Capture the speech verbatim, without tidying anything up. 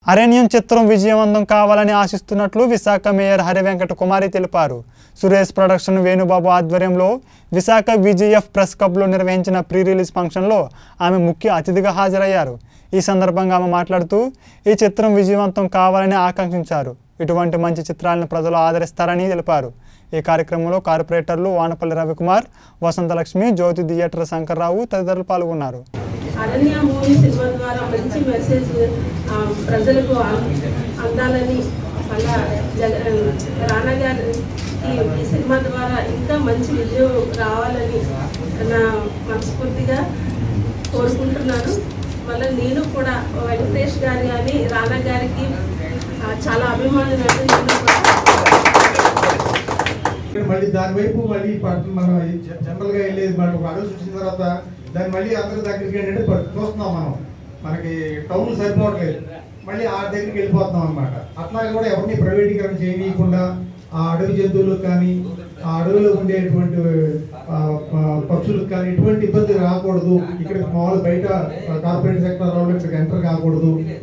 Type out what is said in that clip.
అరణ్యం చిత్రం విజయవంతం కావాలని ఆశిస్తున్నట్లు విశాఖ మేయర్ హరివెంకట కుమారి తెలిపారు. సురేష్ ప్రొడక్షన్ వేణుబాబు ఆధ్వర్యంలో విశాఖ విజిఎఫ్ ప్రెస్ క్లబ్లో నిర్వహించిన ప్రీ రిలీజ్ ఫంక్షన్లో ఆమె ముఖ్య అతిథిగా హాజరయ్యారు. ఈ సందర్భంగా ఆమె మాట్లాడుతూ ఈ చిత్రం విజయవంతం కావాలని ఆకాంక్షించారు. ఇటువంటి మంచి చిత్రాలను ప్రజలు ఆదరిస్తారని తెలిపారు. ఈ కార్యక్రమంలో కార్పొరేటర్లు వానపల్లి రవికుమార్, వసంతలక్ష్మి, జ్యోతి థియేటర్ శంకర్రావు తదితరులు పాల్గొన్నారు. అరణ్య మూవీ సినిమా ద్వారా మంచి మెసేజ్ ప్రజలకు అందాలని మళ్ళా జగ రానా గారి ఈ సినిమా ద్వారా ఇంకా మంచి విజయం రావాలని నా మనస్ఫూర్తిగా కోరుకుంటున్నాను. మళ్ళీ నేను కూడా వెంకటేష్ గారి కానీ రానా గారికి చాలా అభిమానులు. మళ్ళీ దాని వైపు మళ్ళీ మనం జనరల్గా వెళ్ళేది మనకు అడుగు చూసిన తర్వాత దాన్ని మళ్ళీ అందరి దగ్గరికి ఏంటంటే చూస్తున్నాం మనం, మనకి టౌన్ సరిపోవట్లేదు, మళ్ళీ ఆ దగ్గరికి వెళ్ళిపోతున్నాం అనమాట. అట్లాగే కూడా ఎవరిని ప్రైవేటీకరణ చేయనీయకుండా ఆ అడవి జంతువులకు కానీ ఆ అడవిలో ఉండేటువంటి పక్షులకు కానీ ఎటువంటి ఇబ్బంది రాకూడదు, ఇక్కడ మామూలు బయట కార్పొరేట్ సెక్టర్ వాళ్ళు ఇక్కడికి ఎంటర్ కాకూడదు,